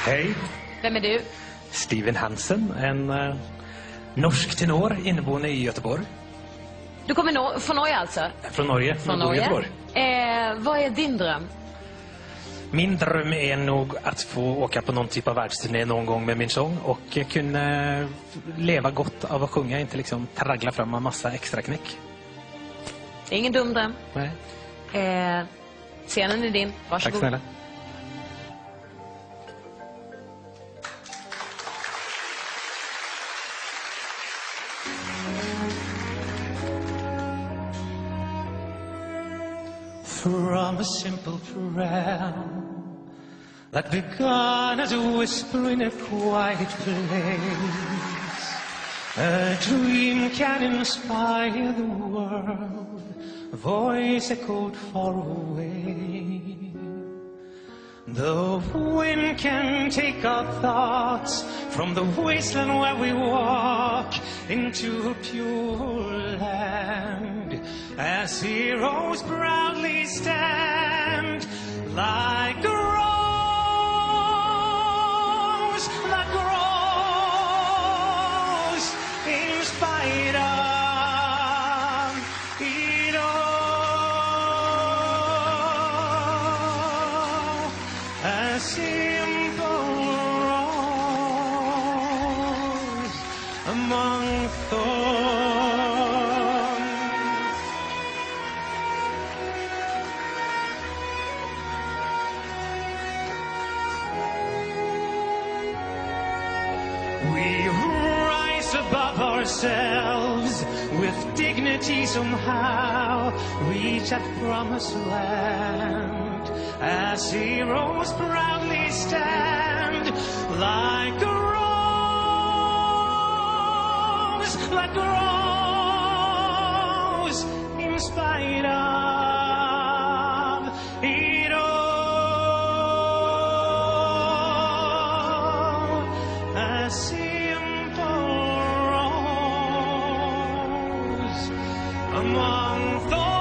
Hej. Vem är du? Steven Hansen, en norsk tenor inneboende i Göteborg. Du kommer från Norge alltså? Från Norge, från Norge. Göteborg. Vad är din dröm? Min dröm är nog att få åka på någon typ av världsturné någon gång med min sång och kunna leva gott av att sjunga, inte liksom traggla fram en massa extra knäck. Det är ingen dum dröm. Nej. Scenen är din. Varsågod. Tack snälla. From a simple prayer that began as a whisper in a quiet place, a dream can inspire the world, a voice echoed far away. The wind can take our thoughts from the wasteland where we walk into a pure land, as heroes proudly stand like a rose that grows in spite of it all. A simple rose among thorns. We rise above ourselves with dignity somehow, reach that promised land, as heroes proudly stand like a rose that grows in spite of it all. A simple rose among thorns.